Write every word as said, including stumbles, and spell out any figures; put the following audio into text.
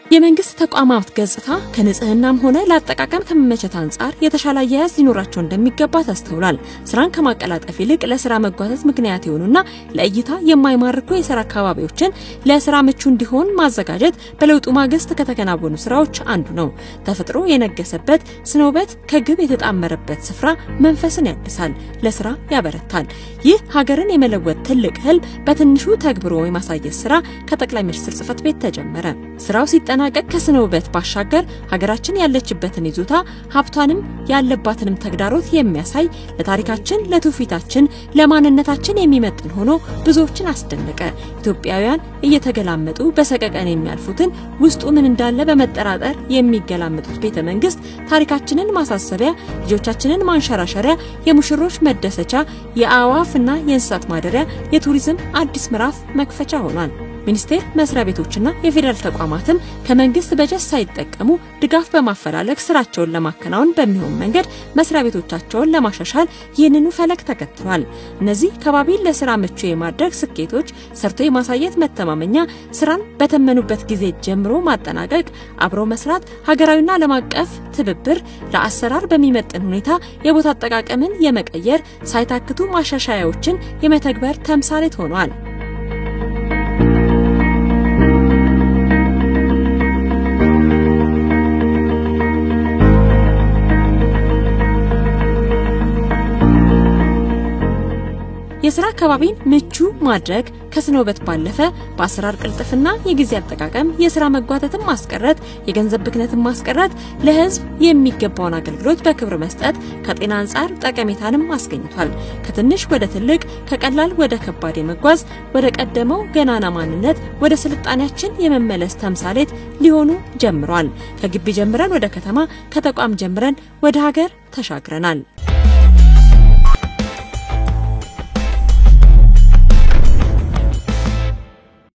የመንግስት ተቋማት ገጽታ ከንጽህናም ሆነ ለአጠቃቀም ከመመቸት አንፃር የተሻለ አያያዝ ሊኖራቸው እንደሚገባ ተስተውሏል። ስራን ከማቀላጠፍ ይልቅ ለስራ መጓተት ምክንያት የሆኑና ለእይታ የማይማርኩ የስራ አካባቢዎችን ለስራ ምቹ እንዲሆን ማዘጋጀት በለውጡ ማግስት ከተከናወኑ ስራዎች አንዱ ነው። ተፈጥሮ የነገሰበት ስነ ውበት ከግብ የተጣመረበት ስፍራ መንፈስን ያድሳል፣ ለስራ ያበረታል። ይህ ሀገርን የመለወጥ ትልቅ ህልም በትንሹ ተግብሮ የማሳየት ስራ ከጠቅላይ ሚኒስትር ጽሕፈት ቤት ተጀመረ። ስራው ሲጠናቀቅ ከስነ ውበት ባሻገር ሀገራችን ያለችበትን ይዞታ ሀብቷንም ያለባትንም ተግዳሮት የሚያሳይ ለታሪካችን ለትውፊታችን ለማንነታችን የሚመጥን ሆኖ ብዙዎችን አስደነቀ። ኢትዮጵያውያን እየተገላመጡ በሰቀቀን የሚያልፉትን ውስጡ ምን እንዳለ በመጠራጠር የሚገላመጡት ቤተ መንግስት ታሪካችንን ማሳሰቢያ፣ ልጆቻችንን ማንሸራሸሪያ፣ የሙሽሮች መደሰቻ፣ የአዋፍና የእንስሳት ማደሪያ፣ የቱሪዝም አዲስ ምዕራፍ መክፈቻ ሆኗል። ሚኒስቴር መስሪያ ቤቶችና የፌደራል ተቋማትም ከመንግስት በጀት ሳይጠቀሙ ድጋፍ በማፈላለግ ስራቸውን ለማከናወን በሚሆን መንገድ መስሪያ ቤቶቻቸውን ለማሻሻል ይህንኑ ፈለግ ተከትሏል። እነዚህ ከባቢን ለስራ ምቹ የማድረግ ስኬቶች ሰርቶ የማሳየት መተማመኛ፣ ስራን በተመኑበት ጊዜ ጀምሮ ማጠናቀቅ፣ አብሮ መስራት፣ ሀገራዊና ዓለም አቀፍ ትብብር፣ ለአሰራር በሚመጥን ሁኔታ የቦታ አጠቃቀምን የመቀየር ሳይታክቱ ማሻሻያዎችን የመተግበር ተምሳሌት ሆኗል። የስራ አካባቢን ምቹ ማድረግ ከስነ ውበት ባለፈ በአሰራር ቅልጥፍና የጊዜ አጠቃቀም የስራ መጓተትን ማስቀረት የገንዘብ ብክነትን ማስቀረት ለህዝብ የሚገባውን አገልግሎት በክብር መስጠት ከጤና አንፃር ጠቀሜታንም አስገኝቷል። ከትንሽ ወደ ትልቅ ከቀላል ወደ ከባድ የመጓዝ ወደ ቀደመው ገናና ማንነት ወደ ስልጣኔያችን የመመለስ ተምሳሌት ሊሆኑ ጀምሯል። ከግቢ ጀምረን ወደ ከተማ ከተቋም ጀምረን ወደ ሀገር ተሻግረናል።